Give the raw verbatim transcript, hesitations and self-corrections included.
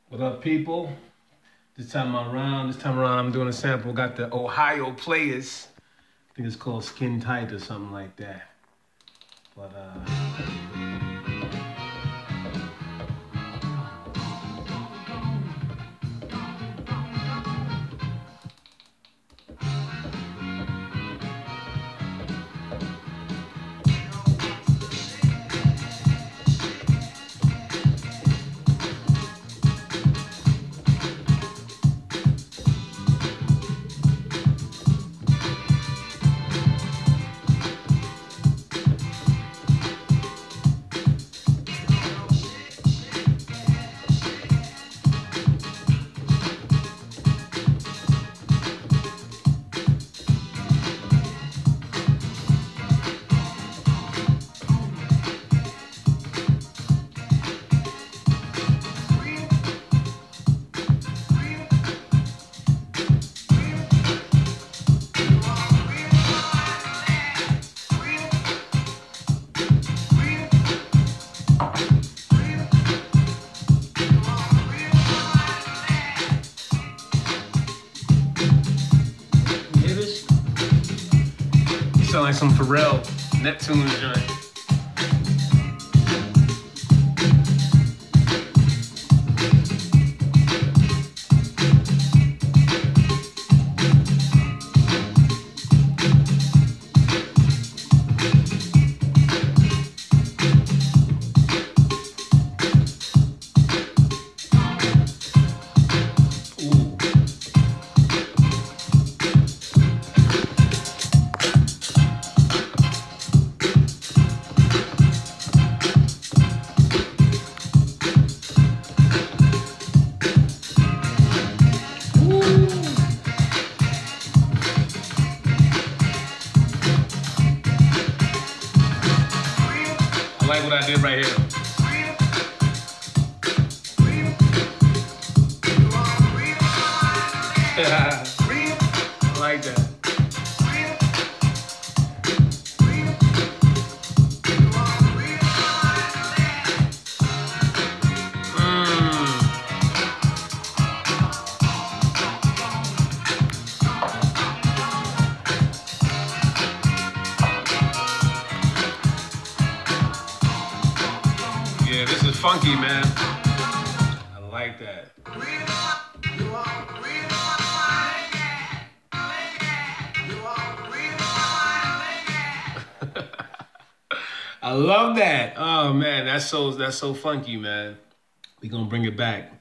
What up, people? This time around, this time around, I'm doing a sample. Got the Ohio Players. I think it's called Skin Tight or something like that. But uh. Sound like some Pharrell Neptunes joint. I like what I did right here. I like that. Yeah, this is funky, man. I like that. I love that. Oh man, that's so that's so funky, man. We gonna bring it back.